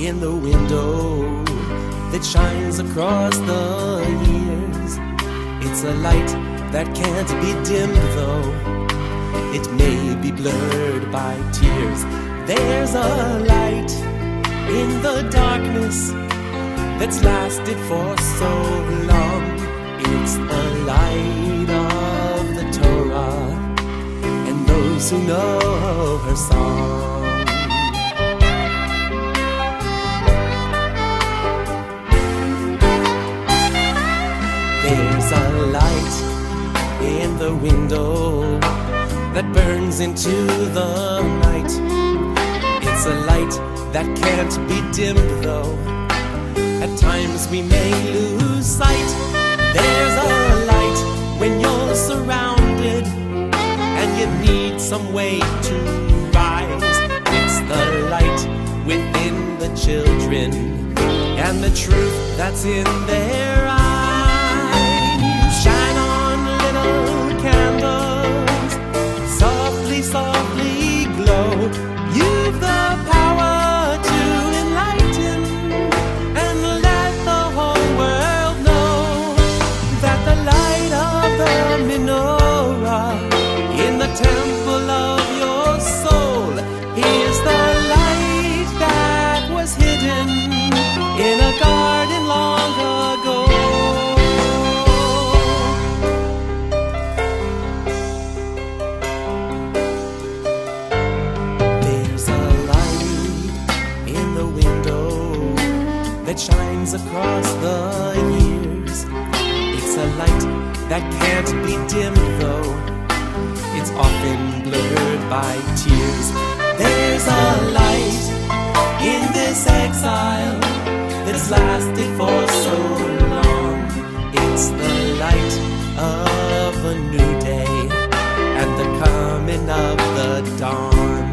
in the window that shines across the years. It's a light that can't be dimmed, though it may be blurred by tears. There's a light in the darkness that's lasted for so long. It's the light of the Torah and those who know her song. There's a light in the window that burns into the night. It's a light that can't be dimmed, though at times we may lose sight. There's a light when you're surrounded and you need some way to rise. It's the light within the children and the truth that's in their eyes. Shine on, little candles, softly, softly glow. You've the power to enlighten and let the whole world know that the light of the menorah in the temple of your soul is the light that was hidden in a garden long ago. There's a light in the window that shines across the years. It's a light that can't be dimmed, though it's often blurred by tears. There's a light in this exile that's lasted for so long. It's the light of a new day and the coming of the dawn.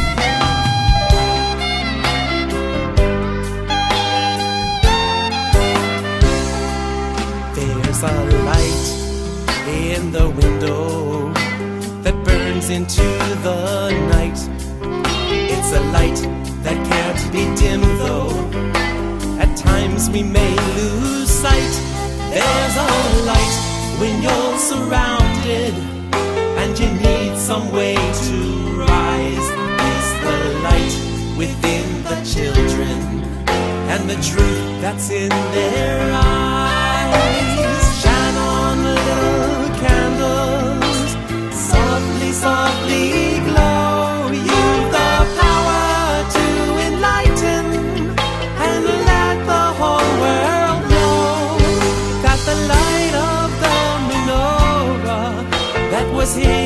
There's a light in the window that burns into the night. It's a light that can't be dimmed, though at times we may lose sight. There's a light when you're surrounded and you need some way to rise. It's the light within the children and the truth that's in their eyes. Shine on, little candles, softly, softly glow. You've the power to enlighten and let the whole world know that the light of the menorah that was hidden